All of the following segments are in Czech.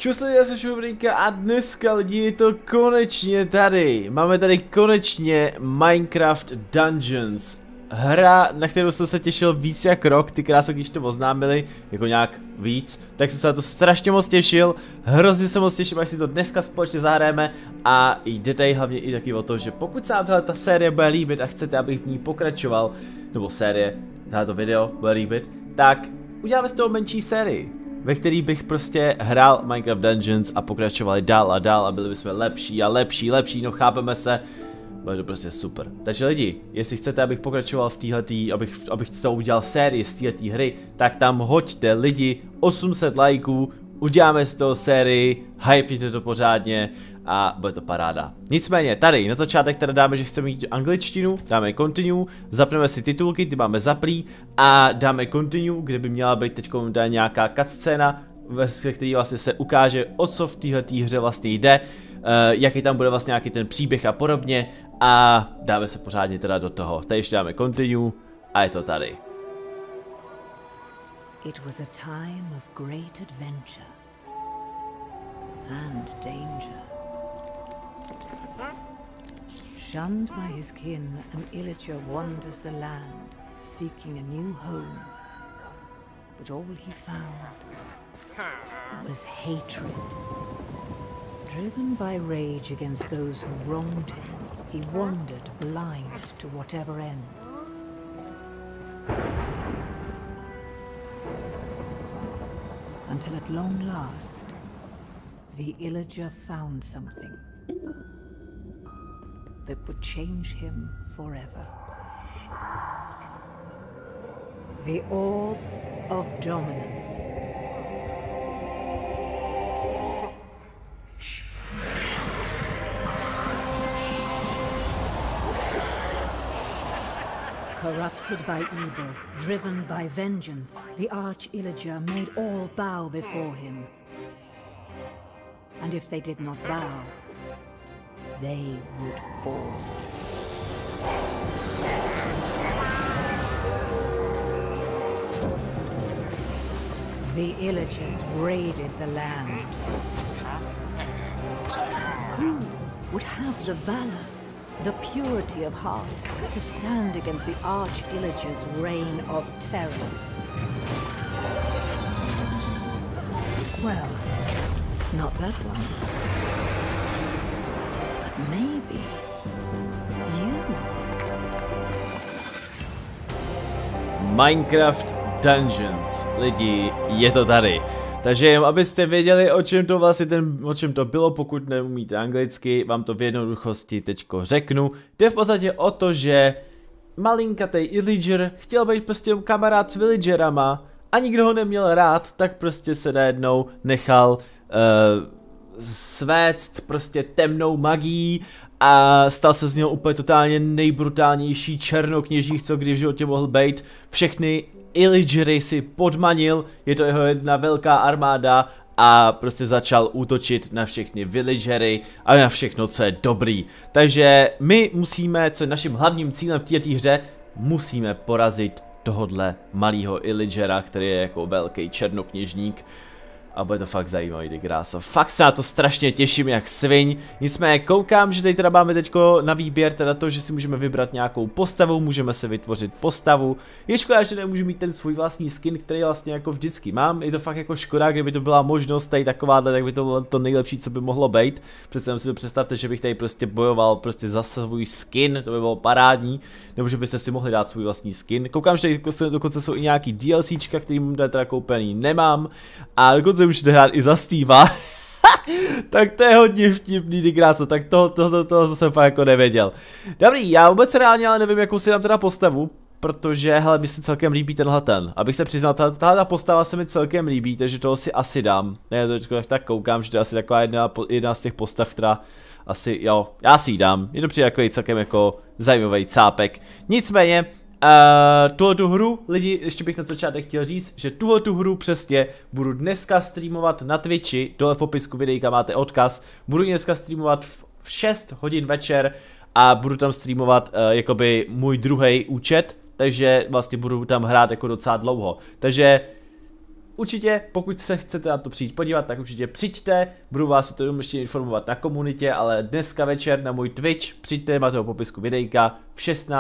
Čus lidi, já jsem Šubrýka a dneska lidi je to konečně tady. Máme tady konečně Minecraft Dungeons. Hra, na kterou jsem se těšil víc jak rok, ty krásy, když to oznámili, jako nějak víc, tak jsem se na to strašně moc těšil. Hrozně se moc těším, až si to dneska společně zahrajeme. A jde tady hlavně i taky o to, že pokud se vám ta série bude líbit a chcete, abych v ní pokračoval, nebo série, tohleto video bude líbit, tak uděláme z toho menší sérii, ve který bych prostě hrál Minecraft Dungeons a pokračovali dál a dál a byli bychom lepší a lepší, no chápeme se. Bude to prostě super. Takže lidi, jestli chcete, abych pokračoval v téhletý, abych to udělal sérii z téhletý hry, tak tam hoďte lidi 800 lajků, uděláme z toho sérii, hypejte to pořádně a bude to paráda. Nicméně, tady na začátek teda dáme, že chceme mít angličtinu, dáme continue, zapneme si titulky, ty máme zaplý a dáme continue, kde by měla být teď nějaká cutscéna, ve které vlastně se ukáže, o co v téhletý hře vlastně jde, jaký tam bude vlastně nějaký ten příběh a podobně a dáme se pořádně teda do toho. Tady ještě dáme continue a je to tady. It was a time of great adventure and danger. Shunned by his kin, an illager wanders the land, seeking a new home. But all he found was hatred. Driven by rage against those who wronged him, he wandered blind to whatever end. Until at long last, the illager found something that would change him forever. The Orb of Dominance. Corrupted by evil, driven by vengeance, the Arch-Illager made all bow before him. And if they did not bow, they would fall. The Illagers raided the land. Who would have the valor, the purity of heart, to stand against the Arch-Illager's reign of terror? Well, not that one. But maybe you. Minecraft Dungeons, lidi, je to tady. Takže jen abyste věděli, o čem to vlastně o čem to bylo, pokud neumíte anglicky, vám to v jednoduchosti teďko řeknu. Jde v podstatě o to, že malinkatej illager chtěl být prostě kamarád s villagerama a nikdo ho neměl rád, tak prostě se najednou nechal svéct prostě temnou magií a stal se z něho úplně totálně nejbrutálnější černokněžík, co kdy v životě mohl být. Všechny illagery si podmanil, je to jeho jedna velká armáda a prostě začal útočit na všechny villagery a na všechno, co je dobrý. Takže my musíme, co je naším hlavním cílem v této hře, musíme porazit tohodle malého illagera, který je jako velký černokněžník. A bude to fakt zajímavý, ty kráso. Fakt se na to strašně těším jak sviň. Nicméně koukám, že tady teda máme teďko na výběr teda to, že si můžeme vybrat nějakou postavu, můžeme se vytvořit postavu. Je škoda, že nemůžu mít ten svůj vlastní skin, který vlastně jako vždycky mám. Je to fakt jako škoda, kdyby to byla možnost tady takováhle, tak by to bylo to nejlepší, co by mohlo být. Přece si to představte, že bych tady prostě bojoval prostě za svůj skin, to by bylo parádní. Nebo že byste si mohli dát svůj vlastní skin. Koukám, že tady dokonce jsou i nějaký DLCčka, který teda koupený nemám. A dokonce můžete hrát i za Steva. Tak to je hodně vtipný, ty kráso, tak to jsem fakt jako nevěděl. Dobrý, já vůbec reálně ale nevím, jakou si dám teda postavu, protože, hele, mi se celkem líbí tenhle ten. Abych se přiznal, tahle postava se mi celkem líbí, takže toho si asi dám. Ne, tak koukám, že to je asi taková jedna z těch postav, která asi, jo, já si ji dám. Je to přijde jako celkem jako zajímavý cápek. Nicméně, tuhletu hru, lidi, ještě bych na začátek chtěl říct, že tuhletu hru přesně budu dneska streamovat na Twitchi, dole v popisku videjka máte odkaz, budu dneska streamovat v 6 hodin večer a budu tam streamovat jakoby můj druhý účet, takže vlastně budu tam hrát jako docela dlouho, takže určitě, pokud se chcete na to přijít podívat, tak určitě přijďte, budu vás o tom ještě informovat na komunitě, ale dneska večer na můj Twitch přijďte, máte ho popisku videjka, v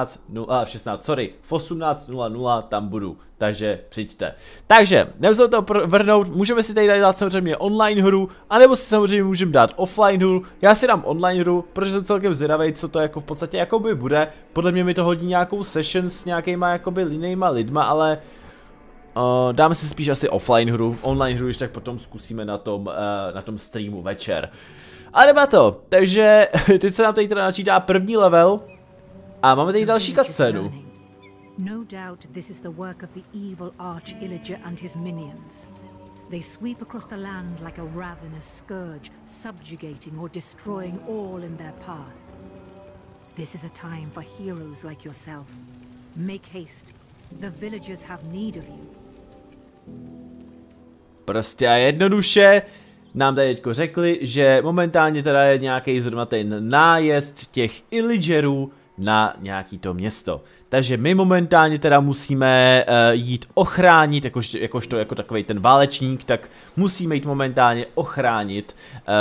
18:00 tam budu, takže přijďte. Takže, jdeme to vrhnout, můžeme si tady dát samozřejmě online hru, anebo si samozřejmě můžeme dát offline hru, já si dám online hru, protože jsem celkem zvědavý, co to jako v podstatě jakoby bude, podle mě mi to hodí nějakou session s nějakýma jakoby jinýma lidma, ale dáme si spíš asi offline hru, online hru, když tak potom zkusíme na tom streamu večer. A jdeme to, takže teď se nám tady teda načítá první level a máme tady další cutscénu. No doubt this is the work of the evil Arch Illager and his minions. They sweep across the land like a ravenous scourge, subjugating or destroying all in their path. This is a time for heroes like yourself. Make haste. The villagers have need of you. Prostě a jednoduše nám tady teďko řekli, že momentálně teda je nějaký zrovna ten nájezd těch Illagerů na nějaký to město. Takže my momentálně teda musíme jít ochránit, jakožto jako takovej ten válečník, tak musíme jít momentálně ochránit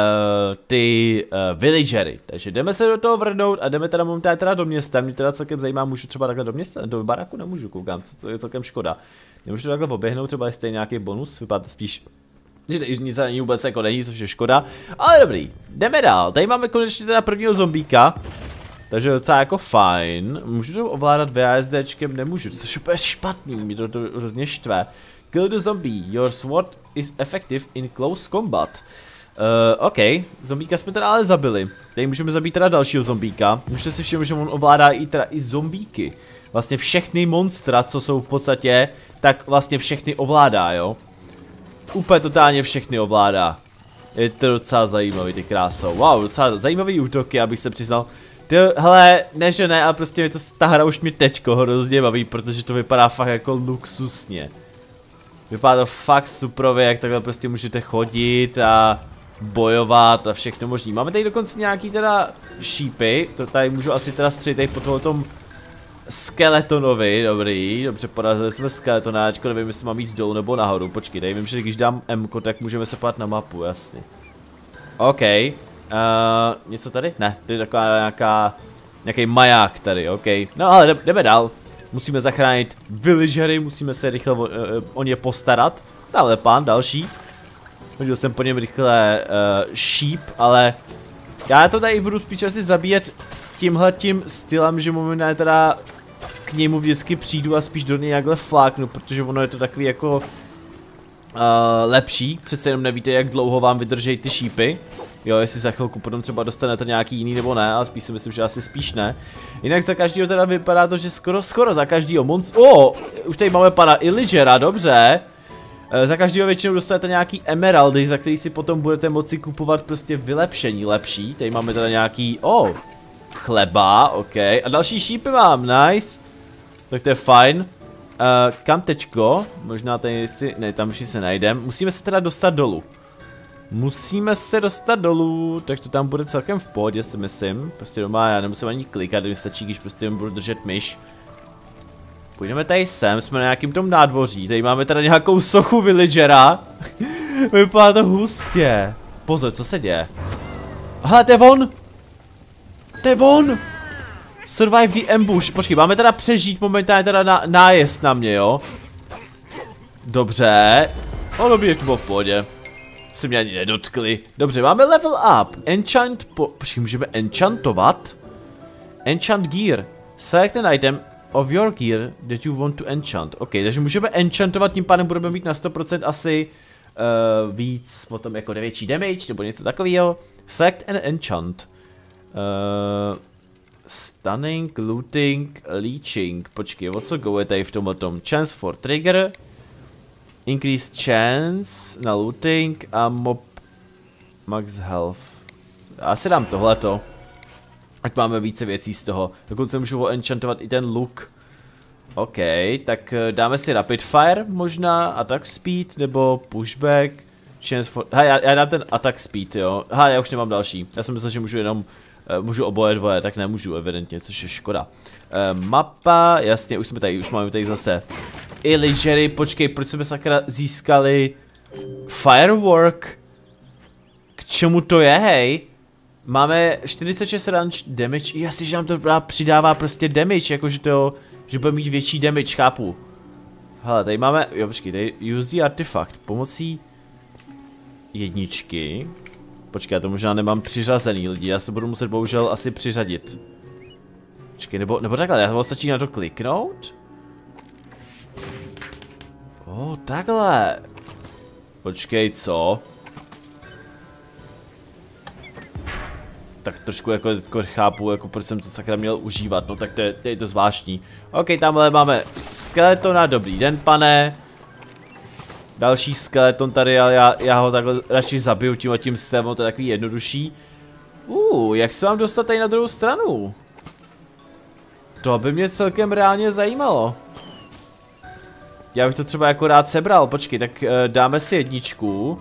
ty villagery. Takže jdeme se do toho vrhnout a jdeme teda momentálně teda do města. Mě teda celkem zajímá, můžu třeba takhle do města, do baraku nemůžu, koukám, co je celkem škoda. Nemůžu takhle oběhnout, třeba jestli je nějaký bonus, vypadá to spíš, že nic ani vůbec jako není, což je škoda. Ale dobrý, jdeme dál, tady máme konečně teda prvního zombíka. Takže docela jako fajn. Můžu to ovládat VASDčkem? Nemůžu, což je úplně špatný, mi to hrozně štve. Kill the zombie, your sword is effective in close combat. OK, zombíka jsme teda ale zabili. Tady můžeme zabít teda dalšího zombíka. Můžete si všimnout, že on ovládá i zombíky. Vlastně všechny monstra, co jsou v podstatě, tak vlastně všechny ovládá, jo. Úplně totálně všechny ovládá. Je to docela zajímavý, ty krásou. Wow, docela zajímavý útoky, abych se přiznal. Hele, ne že ne, ale prostě ta hra už mě teďko hrozně baví, protože to vypadá fakt jako luxusně. Vypadá to fakt suprově, jak takhle prostě můžete chodit a bojovat a všechno možný. Máme tady dokonce nějaký teda šípy, to tady můžu asi teda střelit po tohotom skeletonovi, dobrý, dobře, porazili jsme skeletonáčko, nevím, jestli mám jít dolů nebo nahoru, počkej, tady vím, že když dám M-ko, tak můžeme se podívat na mapu, jasně. OK. Něco tady? Ne, to je taková nějaký maják tady, OK. No ale jdeme dál. Musíme zachránit villagery, musíme se rychle o ně postarat. Dále pán, další. Hodil jsem po něm rychle sheep, ale já to tady budu spíš asi zabíjet tímhletím stylem, že momentálně teda k němu vždycky přijdu a spíš do něj jakhle fláknu, protože ono je to takový jako lepší, přece jenom nevíte, jak dlouho vám vydržejí ty šípy. Jo, jestli za chvilku potom třeba dostanete nějaký jiný nebo ne, ale spíš si myslím, že asi spíš ne. Jinak za každýho teda vypadá to, že skoro za každýho už tady máme pana Illagera, dobře. Za každýho většinou dostanete nějaký emeraldy, za který si potom budete moci kupovat prostě vylepšení lepší. Tady máme teda nějaký, chleba, OK. A další šípy mám, nice. Tak to je fajn. Kam teďko? Možná tady si, ne, tam už se najdem. Musíme se teda dostat dolů. Musíme se dostat dolů, tak to tam bude celkem v pohodě, si myslím. Prostě doma já nemusím ani klikat, když stačí, když prostě budu držet myš. Půjdeme tady sem, jsme na nějakým tom nádvoří, tady máme teda nějakou sochu villagera. Vypadá to hustě. Pozor, co se děje? Hele, to je on! To je on! Survive the ambush. Počkej, máme teda přežít momentálně teda nájezd na mě, jo? Dobře. Dobrý, to bylo v pohodě. Se mě ani nedotkli. Dobře, máme level up. Enchant počkej, můžeme enchantovat? Enchant gear. Select an item of your gear that you want to enchant. OK, takže můžeme enchantovat, tím pádem budeme mít na 100% asi víc, potom jako největší damage, nebo něco takového. Select an enchant. Stunning, looting, leeching. Počkej, o co go je tady v tomhle? Chance for trigger. Increase chance na looting a mob max health. Asi dám tohleto. Ať máme více věcí z toho. Dokonce můžu enchantovat i ten look. OK, tak dáme si rapid fire možná, attack speed nebo pushback. Chance for... já dám ten attack speed, jo. Já už nemám další. Já jsem myslel, že můžu jenom... můžu oboje dvoje, tak nemůžu evidentně, což je škoda. Mapa, jasně, už máme tady zase Illagery, počkej, proč jsme sakra získali Firework? K čemu to je, hej? Máme 46 range damage, jasně, že nám to přidává prostě damage, jakože to, že bude mít větší damage, chápu. Hele, tady máme, jo počkej, tady use the artifact, pomocí jedničky. Počkej, já to možná nemám přiřazený lidi, já se budu muset bohužel asi přiřadit. Počkej, nebo takhle, já to stačí na to kliknout? Takhle. Počkej, co? Tak trošku jako chápu, jako proč jsem to sakra měl užívat, no tak to je to zvláštní. OK, tamhle máme skeletona, dobrý den, pane. Další skeleton tady, ale já ho takhle radši zabiju tím systémem, to je takový jednodušší. Jak se mám dostat tady na druhou stranu? To by mě celkem reálně zajímalo. Já bych to třeba jako rád sebral, počkej, tak dáme si jedničku.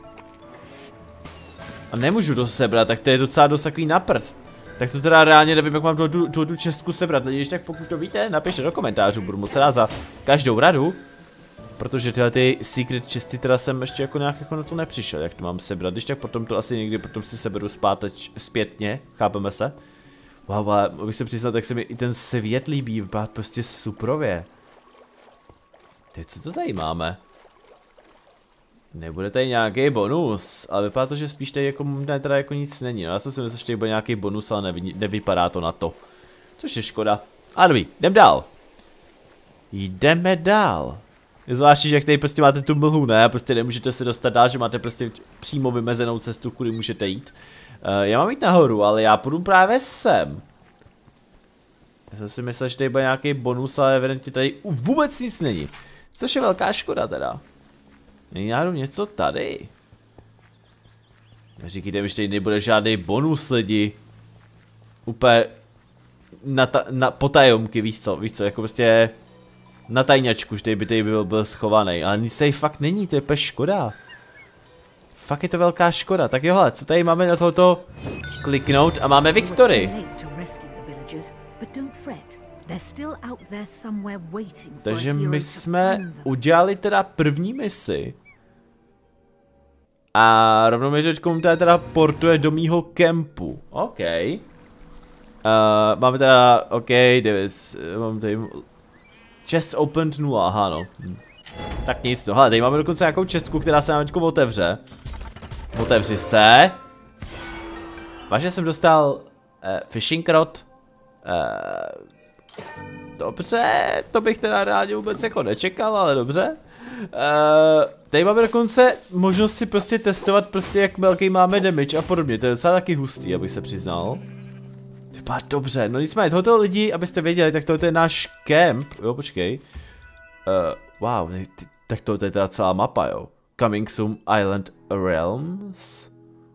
A nemůžu to sebrat, tak to je docela dost takový naprd. Tak to teda reálně nevím, jak mám tu čestku sebrat, když tak pokud to víte, napište do komentářů, budu moc rád za každou radu. Protože tyhle ty secret chesty teda jsem ještě jako nějak jako na to nepřišel, jak to mám sebrat, když tak potom to asi někdy potom si seberu zpětně, chápeme se? Wow, ale abych se přiznal, tak se mi i ten svět líbí, vypadá prostě suprově. Teď co to tady máme? Nebude tady nějaký bonus, ale vypadá to, že spíš tady jako teda jako nic není. No, já jsem si myslel, že tady bude nějaký bonus, ale nevypadá to na to. Což je škoda. A dobrý, jdem dál. Jdeme dál. Je zvláštní, že jak tady prostě máte tu mlhu, ne? Prostě nemůžete se dostat dál, že máte prostě přímo vymezenou cestu, kudy můžete jít. Já mám jít nahoru, ale já půjdu právě sem. Já jsem si myslel, že tady bude nějaký bonus, ale evidentně tady vůbec nic není. Což je velká škoda teda. Není náhodou něco tady? Neříkejte mi, že tady nebude žádný bonus, lidi. Úplně na potajomky, víš co, jako prostě na tajňačku, že tady by byl schovaný, ale nic tady fakt není, to je úplně škoda. Fakt je to velká škoda, tak jo, hele, co tady máme na tohoto kliknout a máme Victory. Takže my jsme udělali teda první misi. A rovnou mi teďkom teda portuje do mýho kempu. OK. Máme teda, OK, Davis, mám tady chest opened 0, aha no. Tak nic, no, hele, tady máme dokonce nějakou čestku, která se nám teďko otevře. Otevři se. Vážně jsem dostal fishing rod. Dobře, to bych teda rádi vůbec jako nečekal, ale dobře. Tady máme dokonce možnost si prostě testovat prostě jak velký máme damage a podobně, to je docela taky hustý, abych se přiznal. Vypadá dobře, no nicméně tohoto lidi, abyste věděli, tak tohle je náš kemp, jo počkej. Wow, tak tohle je teda celá mapa, jo. Coming Soon Island Realms.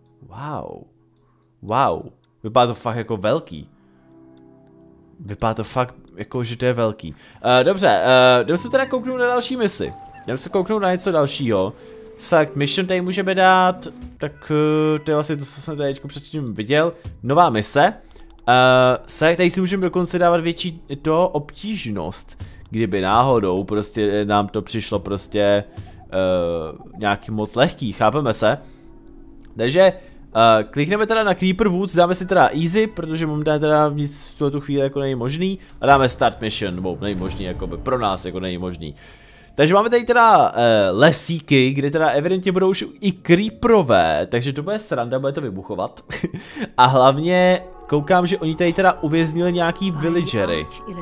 Wow, vypadá to fakt jako velký. Vypadá to fakt jako, že to je velký. Dobře, jdeme se teda kouknout na další misi. Jdeme se kouknout na něco dalšího. Select mission tady můžeme dát, tak to je vlastně to, co jsem tady předtím viděl. Nová mise. Tady si můžeme dokonce dávat větší obtížnost. Kdyby náhodou prostě nám to přišlo prostě nějaký moc lehký, chápeme se. Takže klikneme teda na Creeper Woods, dáme si teda easy, protože momentálně teda nic v tuto chvíli jako není možný. A dáme start mission, nebo není možný, jakoby pro nás jako není možný. Takže máme tady teda lesíky, kde teda evidentně budou už i creeperové, takže to bude sranda, bude to vybuchovat. A hlavně koukám, že oni tady teda uvěznili nějaký villagery.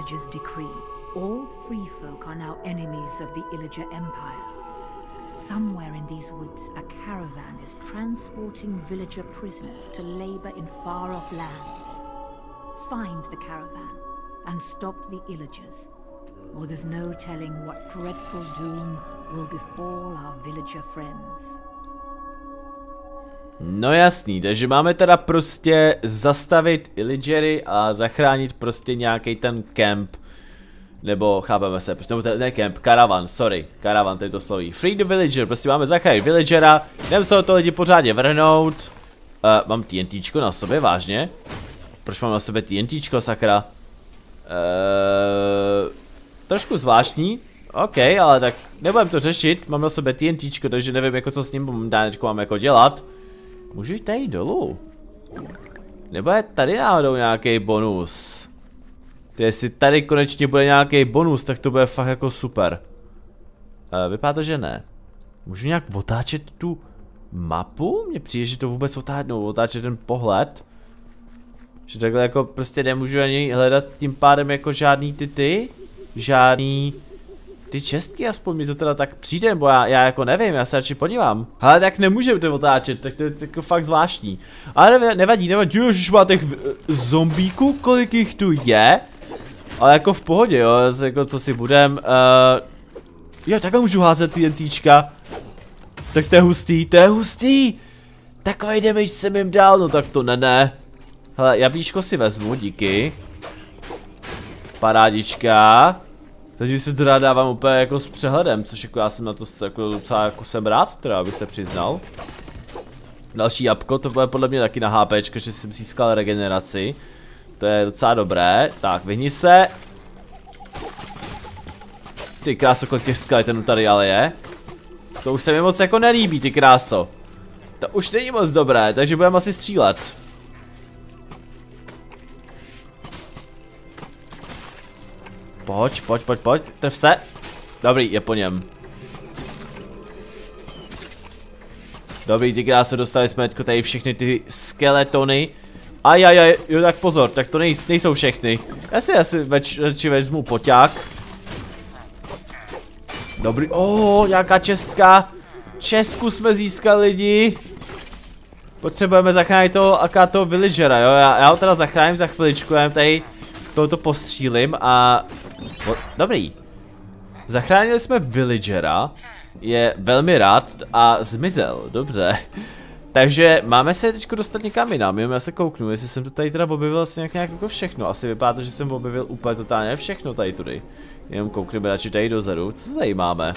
Somewhere in these woods, a caravan is transporting villager prisoners to labor in far-off lands. Find the caravan and stop the Illagers, or there's no telling what dreadful doom will befall our villager friends. No jasný, takže máme teda prostě zastavit Illagery a zachránit prostě nějaký ten kemp. Nebo chápeme se, prostě ne kemp, karavan, sorry, karavan, tady to sloví. Free the villager, prostě máme zachránit villagera, jdeme se o to lidi pořádně vrhnout. Mám TNTčko na sobě, vážně? Proč mám na sobě TNTčko, sakra? Trošku zvláštní. OK, ale tak nebudem to řešit, mám na sebe TNTčko, takže nevím jako co s ním momentálně mám jako dělat. Můžu jít tady dolů? Nebo je tady náhodou nějaký bonus? Jestli tady konečně bude nějaký bonus, tak to bude fakt jako super. Vypadá to, že ne. Můžu nějak otáčet tu mapu? Mně přijde, že to vůbec otáčet ten pohled. Že takhle jako prostě nemůžu ani hledat tím pádem jako žádný žádný ty čestky, aspoň mi to teda tak přijde, nebo já jako nevím, já se radši podívám. Ale tak nemůžu to otáčet, tak to je jako fakt zvláštní. Ale nevadí, už má těch zombíků, kolik jich tu je. Ale jako v pohodě, jo, jako co si budem, jo, takhle můžu házet TNTčka. Tak to je hustý, Takový damage jsem jim dal, no tak to ne. Hele, jablíčko si vezmu, díky. Parádička. Takže si to dávám úplně jako s přehledem, což jako já jsem na to jako docela jako jsem rád, teda abych se přiznal. Další jabko, to bude podle mě taky na HPčko, že jsem získal regeneraci. To je docela dobré. Tak, vyhni se. Ty kráso, kolik těch skeletonů tady ale je. To už se mi moc jako nelíbí, ty kráso. To už není moc dobré, takže budeme asi střílet. Pojď, tref se. Dobrý, je po něm. Dobrý, ty kráso, dostali jsme tady všechny ty skeletony. Ajajaj, jo tak pozor, tak to nejsou všechny. Já si radši vezmu poťák. Dobrý, nějaká čestka. Čestku jsme získali lidi. Potřebujeme zachránit toho villagera, jo, já ho teda zachráním za chviličku, já tady tohoto postřílim a... Dobrý. Zachránili jsme villagera, je velmi rád a zmizel, dobře. Takže máme se teď dostat někam jinam, já se kouknu, jestli jsem to tady teda objevil asi nějak jako všechno. Asi vypadá to, že jsem objevil úplně totálně všechno tady tudy. Jenom koukneme radši tady dozadu, co tady máme?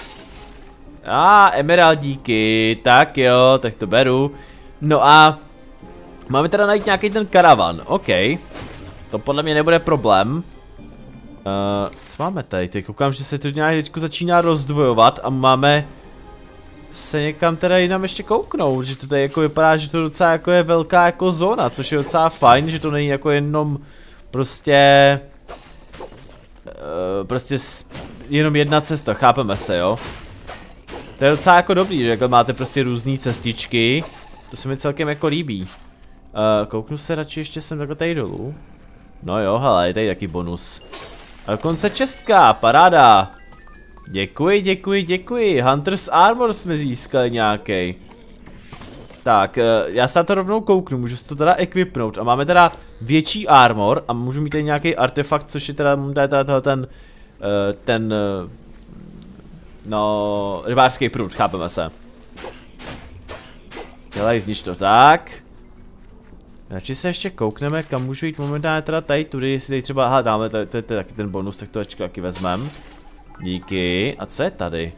Emeraldíky, tak jo, tak to beru. No a máme teda najít nějaký ten karavan, OK. To podle mě nebude problém. Co máme tady? Teď koukám, že se to nějak teďko začíná rozdvojovat a máme se někam teda jinam ještě kouknout, že to tady jako vypadá, že to docela jako je velká jako zóna, což je docela fajn, že to není jako jenom prostě jenom jedna cesta, chápeme se, jo. To je docela jako dobrý, že jako máte prostě různé cestičky, to se mi celkem jako líbí. Kouknu se radši ještě sem takhle tady dolů. No jo, hele, je tady taky bonus. A dokonce čestka, paráda. Děkuji. Hunter's Armor jsme získali nějaký. Tak, já se na to rovnou kouknu, můžu si to teda equipnout a máme teda větší armor a můžu mít tady nějaký artefakt, což je teda no, rybářský prut, chápeme se. Dělej, znič to tak. Radši se ještě koukneme, kam můžu jít momentálně teda tady tudy, jestli tady třeba, aha, dáme, to je taky ten bonus, tak to taky vezmem. Díky, a co je tady?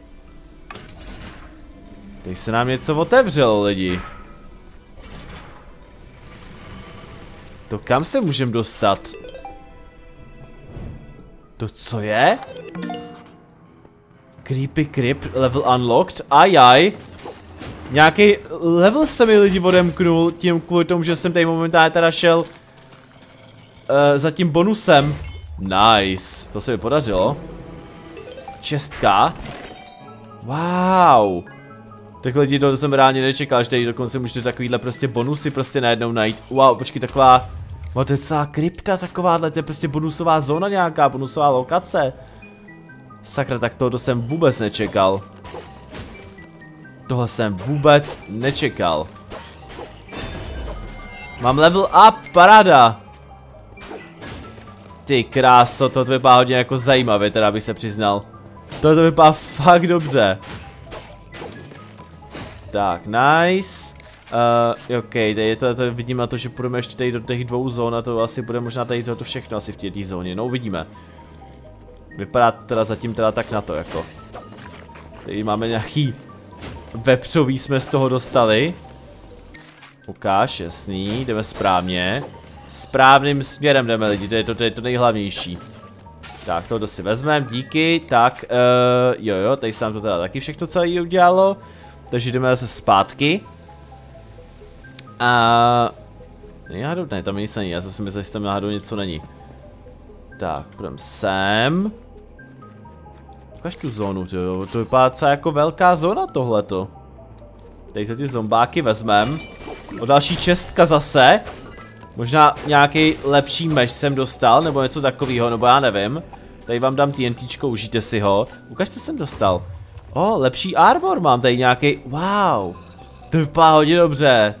Teď se nám něco otevřelo, lidi. To kam se můžeme dostat? To co je? Creepy Crypt, level unlocked, ajaj. Nějaký level se mi lidi odemknul tím kvůli tomu, že jsem tady momentálně teda šel za tím bonusem. Nice, to se mi podařilo. Čestka. Wow. Tak lidi, to jsem reálně nečekal, že tady dokonce můžete takovýhle prostě bonusy prostě najednou najít. Wow, počkej, taková, to je celá krypta takováhle, to je prostě bonusová zóna nějaká, bonusová lokace. Sakra, tak tohle jsem vůbec nečekal. Tohle jsem vůbec nečekal. Mám level up, paráda. Ty kráso, to vypadá hodně jako zajímavě, teda bych se přiznal. Tohle to vypadá fakt dobře. Tak, nice. OK, tady to vidím na to, že půjdeme ještě tady do těch dvou zón a to asi bude možná tady to všechno asi v té zóně, no uvidíme. Vypadá teda zatím teda tak na to jako. Tady máme nějaký vepřový jsme z toho dostali. Ukáž, jasný, jdeme správně. Správným směrem jdeme lidi, to je to nejhlavnější. Tak, tohle si vezmeme, díky, tak, jo, tady se nám to teda taky všechno celé udělalo. Takže jdeme zase zpátky. A... Ne, tam nic není, já si myslím, že tam náhodou něco není. Tak, půjdeme sem. Ukaž tu zónu, tyjo. To vypadá docela jako velká zóna tohleto. Tady to ty zombáky vezmem. O další čestka zase. Možná nějaký lepší meč jsem dostal, nebo něco takového, nebo já nevím. Tady vám dám TNTčko, užijte si ho. Ukaž, co jsem dostal. Lepší armor mám tady nějaký. Wow. To vypadá hodně dobře.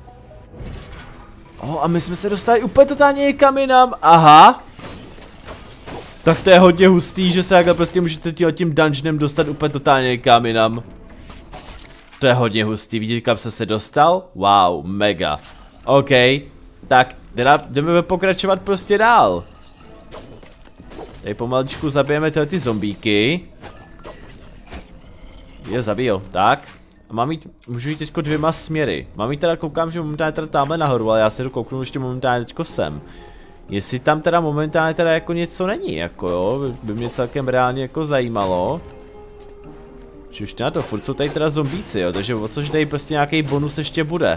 A my jsme se dostali úplně totálně někam jinam. Aha. Tak to je hodně hustý, že se takhle prostě můžete tím dungeonem dostat úplně totálně někam jinam. To je hodně hustý, vidíte, kam jsem se dostal? Wow, mega. OK, tak jdeme pokračovat prostě dál. Tady pomaličku zabijeme tyhle ty zombíky. Je zabijou, tak. A můžu jít teďko dvěma směry. Mám jít teda, koukám, že momentálně teda tamhle nahoru, ale já si to kouknu ještě momentálně teďko sem. Jestli tam teda momentálně teda jako něco není, jako jo, by mě celkem reálně jako zajímalo. Či už na to, furt jsou tady teda zombíci, jo, takže o což tady prostě nějaký bonus ještě bude.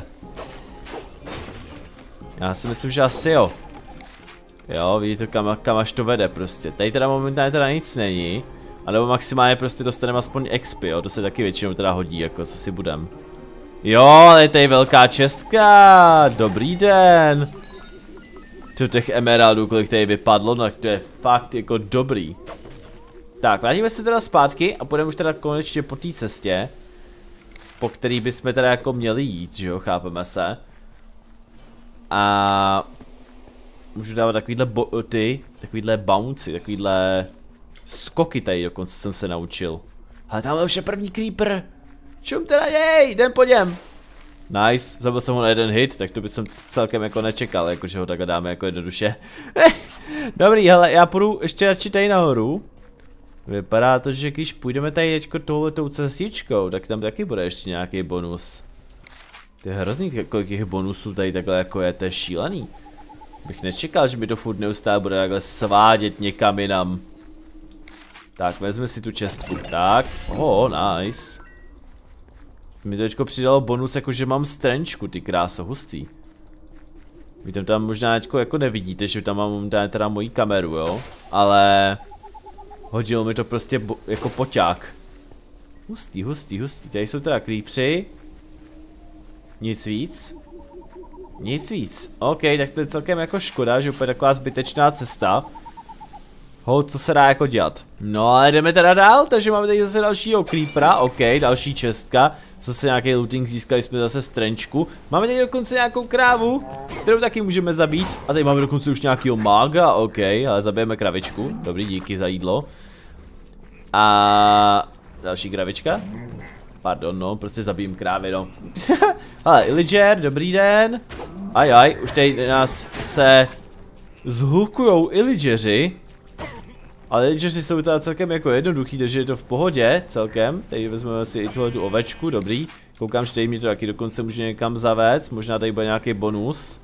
Já si myslím, že asi jo. Jo, vidíte, kam až to vede prostě. Tady teda momentálně teda nic není. Anebo maximálně prostě dostaneme aspoň XP, jo, to se taky většinou teda hodí, jako co si budem. Jo, je tady velká čestka, dobrý den. To těch emeraldů, kolik tady vypadlo, tak to je fakt jako dobrý. Tak, vrátíme se teda zpátky a půjdeme už teda konečně po té cestě. Po který bychom teda jako měli jít, že jo, chápeme se. A... můžu dávat takovýhle bouncy, takovýhle skoky tady dokonce jsem se naučil. Ale tamhle už je první creeper. Čum teda, jej, jdem po něm. Nice, zabil jsem ho na jeden hit, tak to bych jsem celkem jako nečekal, jakože ho takhle dáme jako jednoduše. Dobrý, hele, já půjdu ještě radši tady nahoru. Vypadá to, že když půjdeme tady teďko touhletou cestičkou, tak tam taky bude ještě nějaký bonus. To je hrozný, kolik těch bonusů tady takhle jako je, to je šílený. Bych nečekal, že mi to furt neustále bude takhle svádět někam jinam. Tak, vezme si tu čestku, tak, nice. Mi to teďko přidalo bonus, jakože mám strančku, ty kráso, hustý. Vy tam možná teďko jako nevidíte, že tam mám teda moji kameru, jo, ale... hodilo mi to prostě jako poťák. Hustý. Tady jsou teda creepři. Nic víc. Nic víc. OK, tak to je celkem jako škoda, že úplně taková zbytečná cesta. Co se dá jako dělat. No ale jdeme teda dál, takže máme tady zase dalšího creepera. OK, další čestka. Zase nějaký looting, získali jsme zase strančku. Máme tady dokonce nějakou krávu, kterou taky můžeme zabít. A tady máme dokonce už nějakýho mága. OK, ale zabijeme kravičku. Dobrý, díky za jídlo. A další kravička. Pardon, no, prostě zabijím krávy, no. Ale Illager, dobrý den. Ajaj, už tady nás se zhlukujou Illageři. Ale Illageři jsou teda celkem jako jednoduchý, takže je to v pohodě celkem. Tady vezmeme si i tuhle tu ovečku, dobrý. Koukám, že tady mě to taky dokonce může někam zavést, možná tady bude nějaký bonus.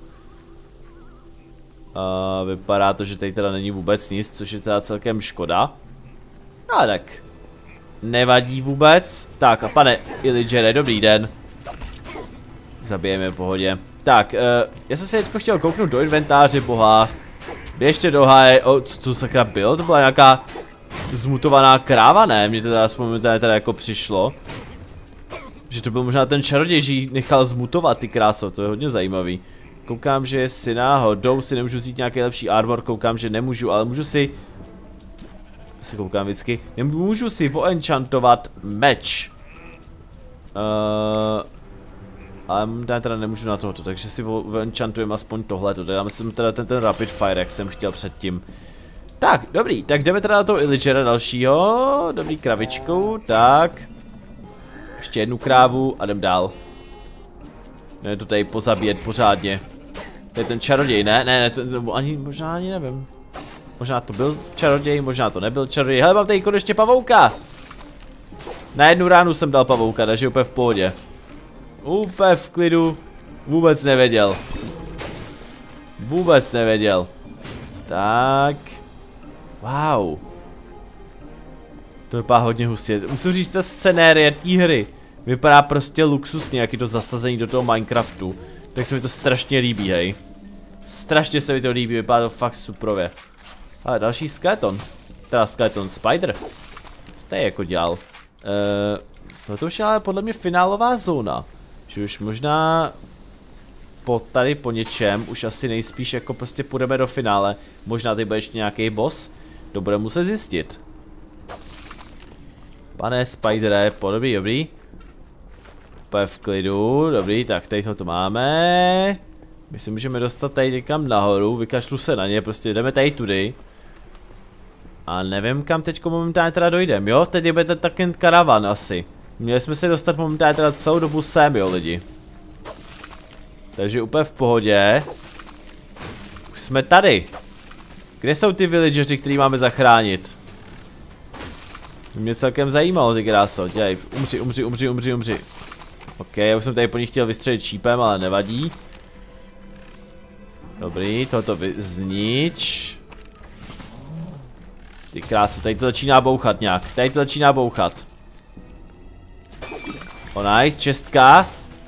Vypadá to, že tady teda není vůbec nic, což je teda celkem škoda. A tak. Nevadí vůbec. Tak a pane Illagere, dobrý den. Zabijeme v pohodě. Tak, já jsem se teďko chtěl kouknout do inventáře, boha. Běžte do háje, co sakra bylo? To byla nějaká zmutovaná kráva, ne? Mně teda aspoň teda jako přišlo. Že to byl možná ten čaroděj, že ji nechal zmutovat, ty kráso, to je hodně zajímavý. Koukám, že si náhodou si nemůžu vzít nějaký lepší armor, koukám, že nemůžu, ale můžu si... se koukám vždycky. Můžu si voenchantovat meč. Ale teda nemůžu na tohoto, takže si voenchantujeme aspoň tohleto. Já myslím teda ten rapid fire, jak jsem chtěl předtím. Tak, dobrý, tak jdeme teda na toho Illagera dalšího. Dobrý, kravičku, tak. Ještě jednu krávu a jdem dál. Jdeme to tady pozabíjet pořádně. To je ten čaroděj, ne, to ani, možná ani nevím. Možná to byl čaroděj, možná to nebyl čaroděj. Hele, mám tady konečně pavouka. Na jednu ránu jsem dal pavouka, takže úplně v pohodě. Úplně v klidu. Vůbec nevěděl. Vůbec nevěděl. Tak. Wow. To vypadá hodně hustě. Musím říct, ta scenérie té hry vypadá prostě luxusně, jak je to zasazení do toho Minecraftu. Tak se mi to strašně líbí, hej. Strašně se mi to líbí, vypadá to fakt suprově. Ale další skeleton. Teda skeleton spider. Co to je jako dělal? To už je ale podle mě finálová zóna. Že už možná tady po něčem, už asi nejspíš jako prostě půjdeme do finále. Možná tady bude ještě nějaký boss. To budeme muset zjistit. Pane Spidere, dobrý. Úplně v klidu, dobrý, tak tady to máme. My si můžeme dostat tady někam nahoru, vykašlu se na ně, prostě jdeme tady tudy. A nevím, kam teďko momentálně teda dojdem, jo? Teď bude ten karavan asi. Měli jsme se dostat momentálně teda celou dobu sem, jo lidi. Takže úplně v pohodě. Už jsme tady. Kde jsou ty villageri, který máme zachránit? Mě celkem zajímalo, ty kráso, dělej, umři. Ok, já už jsem tady po nich chtěl vystřelit šípem, ale nevadí. Dobrý, tohoto znič. Ty kráso, tady to začíná bouchat nějak, O nice, čestka.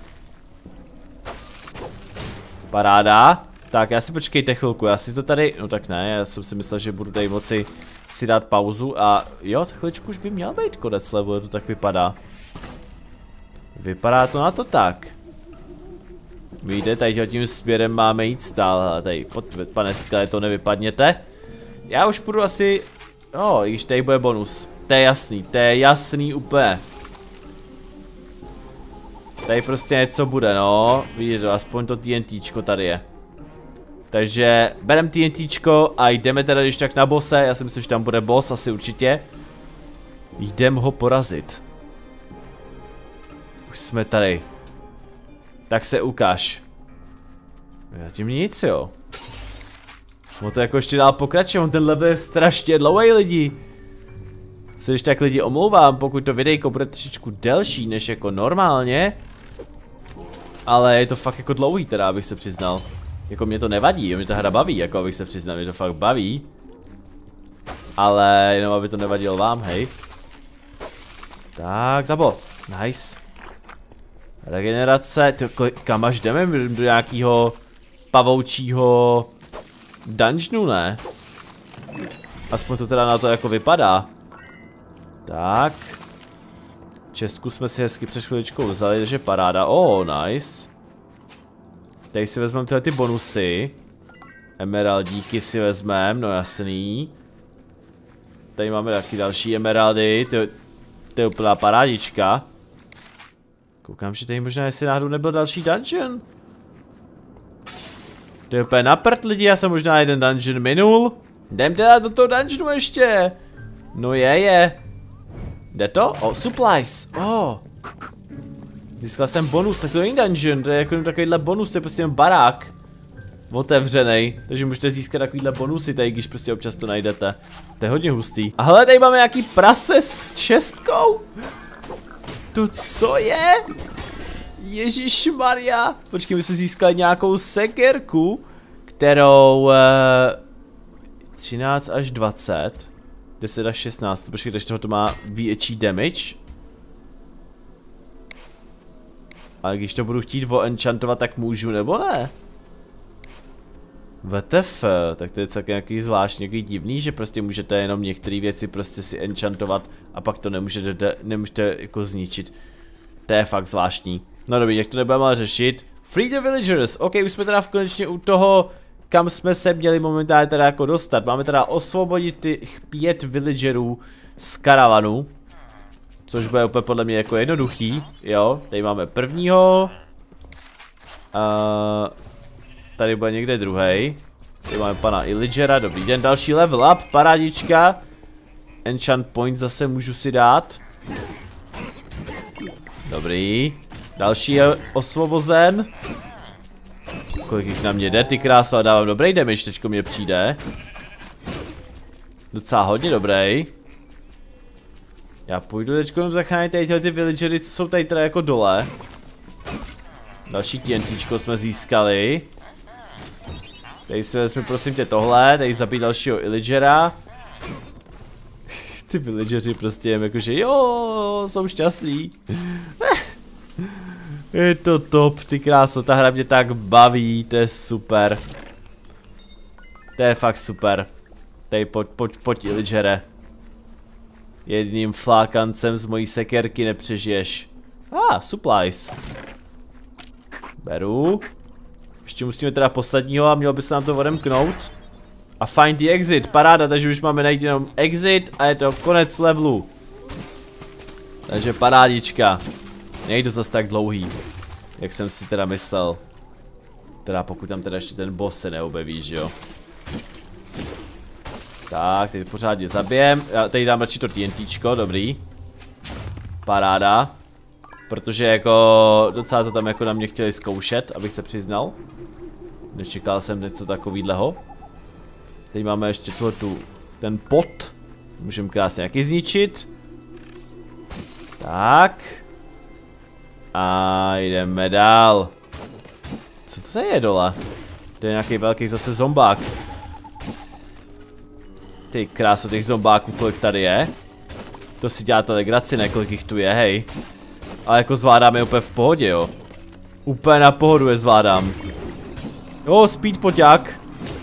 Paráda. Tak, já si počkejte chvilku, já si to tady, no tak ne, já jsem si myslel, že budu tady moci si dát pauzu a jo, za chviličku už by měl být konec levelu, to tak vypadá. Vypadá to na to tak. Víte, tady tím směrem máme jít stále, tady, pane skeleto, nevypadněte. Já už půjdu asi, i když tady bude bonus, to je jasný úplně. Tady prostě něco bude, no, vidíte, aspoň to TNTčko tady je. Takže berem TNTčko a jdeme teda když tak na bosse, já si myslím, že tam bude boss asi určitě. Jdem ho porazit. Už jsme tady. Tak se ukáž. Zatím nic, jo. No to jako ještě dál pokračuje, on ten level je strašně dlouhý, lidi. Se když tak lidi omlouvám, pokud to videjko bude trošičku delší než jako normálně. Ale je to fakt jako dlouhý teda, abych se přiznal. Jako mě to nevadí, mě ta hra baví, jako abych se přiznal, mě to fakt baví. Ale jenom aby to nevadilo vám, hej. Tak, zabo, nice. Regenerace, kam až jdeme do nějakého pavoučího dungeonu, ne? Aspoň to teda na to jako vypadá. Tak. Čestku jsme si hezky před chviličkou vzali, takže paráda. Nice. Tady si vezmeme tyhle ty bonusy. Emeraldíky si vezmeme, no jasný. Tady máme taky další emeraldy, to je úplná parádička. Koukám, že tady možná jestli náhodou nebyl další dungeon. To je úplně na prd, lidi, já jsem možná jeden dungeon minul. Jdem teda do toho dungeonu ještě. No je. Jde to? Supplies. Získal jsem bonus, tak to není dungeon, to je jako takovýhle bonus, to je prostě jen barák. Otevřenej, takže můžete získat takovýhle bonusy tady, když prostě občas to najdete. To je hodně hustý. A hele, tady máme nějaký prase s čestkou. To co je? Ježišmarja. Počkej, my jsme získali nějakou sekerku, kterou 13 až 20, 10 až 16, počkej, takže to má větší damage. Ale když to budu chtít enchantovat, tak můžu, nebo ne? WTF, tak to je celkem nějaký zvláštní, nějaký divný, že prostě můžete jenom některé věci prostě si enchantovat a pak to nemůžete jako zničit. To je fakt zvláštní. No dobrý, jak to nebudeme ale řešit. Free the villagers, ok, už jsme teda konečně u toho, kam jsme se měli momentálně teda jako dostat. Máme teda osvobodit těch 5 villagerů z karavanu. Což bude úplně podle mě jako jednoduchý, jo, tady máme prvního. Tady bude někde druhý. Tady máme pana Illigera, dobrý den, další level up, parádička. Enchant point zase můžu si dát. Dobrý. Další je osvobozen. Kolik jich na mě jde, ty krása, a dávám dobrý damage, teďko mě přijde. Docela hodně dobrý. Já půjdu teďko zachránit tady ty villagery, co jsou tady teda jako dole. Další TNTčko jsme získali. Tady si vezmi prosím tě tohle, tady zabít dalšího Illigera. Ty villageri prostě jen jakože jo, jsou šťastný. Je to top, ty kráso, ta hra mě tak baví, to je super. To je fakt super. Tady pojď villagere. Jedním flákancem z mojí sekerky nepřežiješ. Supplies. Beru. Ještě musíme teda posledního a mělo by se nám to odemknout. A find the exit, paráda, takže už máme najít jenom exit a je to konec levelu. Takže parádička. Nejde zas tak dlouhý, jak jsem si teda myslel. Teda pokud tam teda ještě ten boss se neobjeví, že jo. Tak, teď pořádně zabijem. Já tady dám radši to TNTčko, dobrý. Paráda. Protože jako docela to tam jako na mě chtěli zkoušet, abych se přiznal. Nečekal jsem něco takovýhleho. Teď máme ještě ten pot. Můžeme krásně nějaký zničit. Tak. A jdeme dál. Co to je dole? To je nějaký velký zase zombák. Ty kráso, těch zombáků, kolik tady je. To si děláte legraci, ne, kolik jich tu je, hej. Ale jako zvládáme úplně v pohodě, jo. Úplně na pohodu je zvládám. Jo, speed poťák.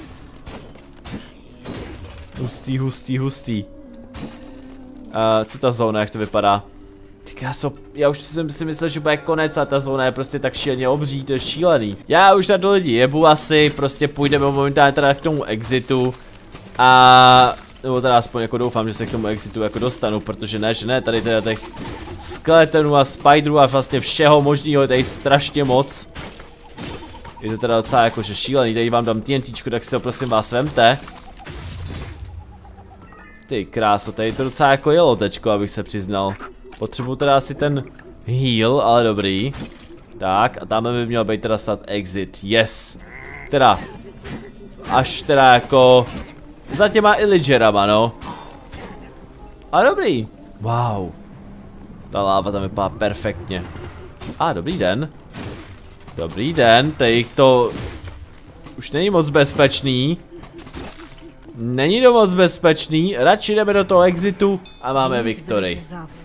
Hustý. Co ta zóna, jak to vypadá? Ty kráso, já už jsem si myslel, že bude konec a ta zóna je prostě tak šíleně obří, to je šílený. Já už na to lidi jebu asi, prostě půjdeme momentálně teda k tomu exitu. A nebo teda aspoň jako doufám, že se k tomu exitu jako dostanu, protože ne, tady teda těch skeletonů a spiderů a vlastně všeho možného je tady strašně moc. Je to teda docela jakože šílený, tady vám dám TNTčku, tak si ho prosím vás vemte. Ty kráso, tady to docela jako jelo tečko, abych se přiznal. Potřebuju teda asi ten heal, ale dobrý. Tak, a tam by měl být teda snad exit, yes. Teda, až teda jako za těma illagerama, no. A dobrý, wow. Ta láva tam vypadá perfektně. Dobrý den. Dobrý den, tady to už není moc bezpečný. Není to moc bezpečný, radši jdeme do toho exitu a máme Victory.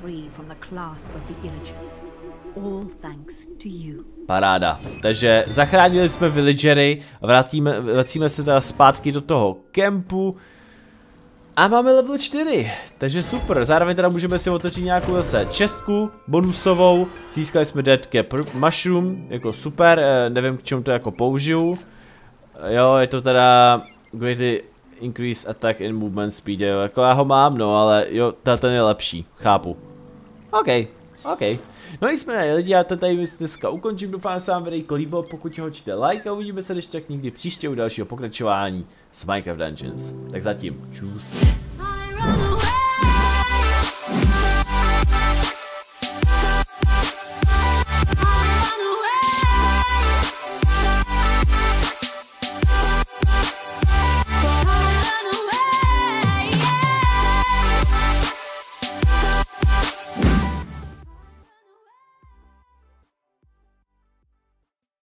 Paráda. Takže zachránili jsme villagery a vracíme se teda zpátky do toho kempu. A máme level 4, takže super, zároveň teda můžeme si otevřít nějakou zase čestku bonusovou. Získali jsme Dead Cap Mushroom, jako super, nevím k čemu to jako použiju. Jo, je to teda greatly increase attack and movement speed, jo, jako já ho mám, no, ale jo, ten je lepší, chápu. OK. No jsme lidi, já to tady dneska ukončím, doufám, že se vám videjko líbilo, pokud ho hoďte like a uvidíme se když tak někdy příště u dalšího pokračování s Minecraft Dungeons. Tak zatím, čus.